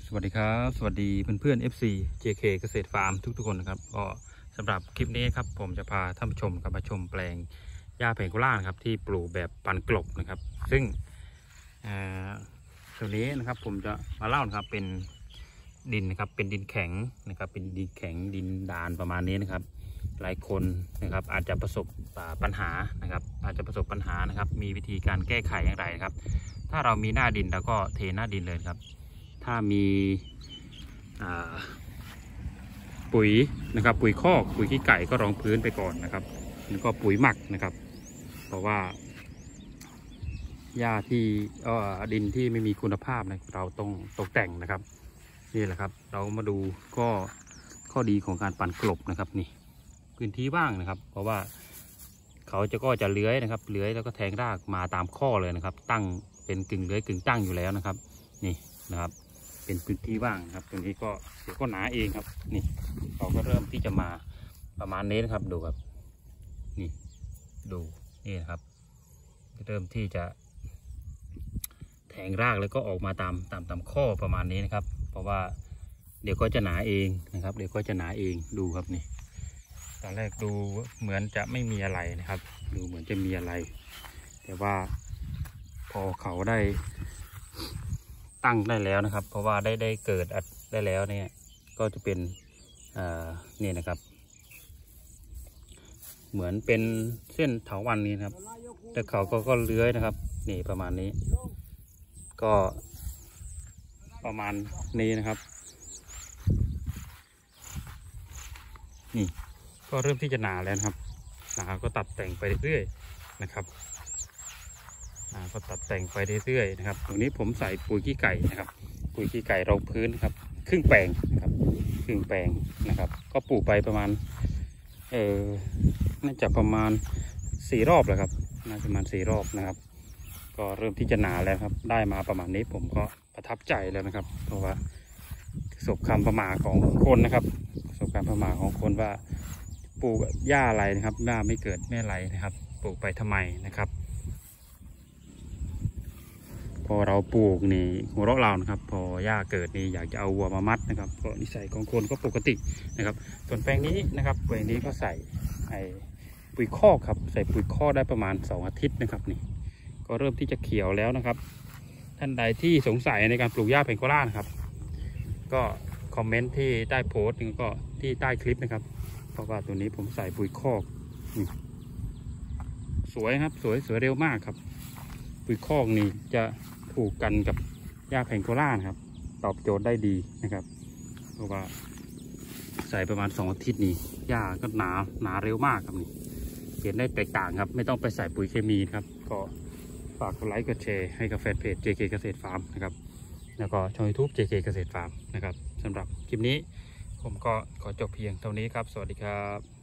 สวัสดีครับสวัสดีเพื่อนๆ FC JK เกษตรฟาร์มทุกๆคนนะครับก็สำหรับคลิปนี้ครับผมจะพาท่านผู้ชมมาชมแปลงหญ้าแพงโกล่านะครับที่ปลูกแบบปันกลบนะครับซึ่งส่วนนี้นะครับผมจะมาเล่านะครับเป็นดินนะครับเป็นดินแข็งนะครับเป็นดินแข็งดินดานประมาณนี้นะครับหลายคนนะครับอาจจะประสบปัญหานะครับนะครับมีวิธีการแก้ไขอย่างไรนะครับถ้าเรามีหน้าดินเราก็เทหน้าดินเลยครับถ้ามีปุ๋ยนะครับปุ๋ยคอกปุ๋ยขี้ไก่ก็รองพื้นไปก่อนนะครับแล้วก็ปุ๋ยหมักนะครับเพราะว่าหญ้าที่ดินที่ไม่มีคุณภาพนะเราต้องตกแต่งนะครับนี่แหละครับเรามาดูก็ข้อดีของการปั่นกลบนะครับนี่พื้นที่ว่างนะครับเพราะว่าเขาก็จะเลื้อยนะครับเลื้อยแล้วก็แทงรากมาตามข้อเลยนะครับตั้งเป็นกึ่งเลื้อยกึ่งตั้งอยู่แล้วนะครับนี่นะครับเป็นพื้นที่ว่างครับตรงนี้ก็เดี๋ยวก็หนาเองครับนี่เราก็เริ่มที่จะมาประมาณนี้นะครับดูครับนี่ดูนี่นะครับเริ่มที่จะแทงรากแล้วก็ออกมาตามข้อประมาณนี้นะครับเพราะว่าเดี๋ยวก็จะหนาเองนะครับเดี๋ยวก็จะหนาเองดูครับนี่ตอนแรกดูเหมือนจะไม่มีอะไรนะครับดูเหมือนจะมีอะไรแต่ว่าพอเขาได้ตั้งได้แล้วนะครับเพราะว่าได้เกิดได้แล้วเนี่ยก็จะเป็นนี่นะครับเหมือนเป็นเส้นเถาวัลย์นี้นะครับแต่เขาก็เลื้อยนะครับนี่ประมาณนี้ก็ประมาณนี้นะครับนี่ก็เริ่มที่จะหนาแล้วนะครับหนาก็ตัดแต่งไปเรื่อยๆนะครับก็ตัดแต่งไปเรื่อยๆนะครับตรงนี้ผมใส่ปุ๋ยขี้ไก่นะครับปุ๋ยขี้ไก่รองพื้นครับครึ่งแปลงนะครับครึ่งแปลงนะครับก็ปลูกไปประมาณน่าจะประมาณ4 รอบแล้วครับน่าจะประมาณ4 รอบนะครับก็เริ่มที่จะหนาแล้วครับได้มาประมาณนี้ผมก็ประทับใจแล้วนะครับเพราะว่าประสบคำประมาทของคนนะครับประสบการณ์ประมาทของคนว่าปลูกหญ้าอะไรนะครับหญ้าไม่เกิดไม่อะไรนะครับปลูกไปทำไมนะครับพอเราปลูกนี่หัวเราะเรานะครับพอหญ้าเกิดนี่อยากจะเอาวัวมามัดนะครับก็นิสัยของคนก็ปกตินะครับส่วนแปลงนี้นะครับแปลงนี้ก็ใส่ปุ๋ยคอกครับใส่ปุ๋ยคอกได้ประมาณ2 อาทิตย์นะครับนี่ก็เริ่มที่จะเขียวแล้วนะครับท่านใดที่สงสัยในการปลูกหญ้าแพงโกล่านะครับก็คอมเมนต์ที่ใต้โพสต์แล้วก็ที่ใต้คลิปนะครับเพราะว่าตัวนี้ผมใส่ปุ๋ยคอกสวยครับสวยเร็วมากครับปุ๋ยคอกนี่จะถูกกันกับหญ้าแพงโกล่านะครับตอบโจทย์ได้ดีนะครับเพราะว่าใส่ประมาณ2 อาทิตย์นี่หญ้าก็หนาเร็วมากครับนี่เห็นได้แตกต่างครับไม่ต้องไปใส่ปุ๋ยเคมีครับก็ฝากกดไลค์กดแชร์ให้กับแฟนเพจ JK เกษตรฟาร์มนะครับแล้วก็ช่อง YouTube JK เกษตรฟาร์มนะครับสำหรับคลิปนี้ผมก็ขอจบเพียงเท่านี้ครับสวัสดีครับ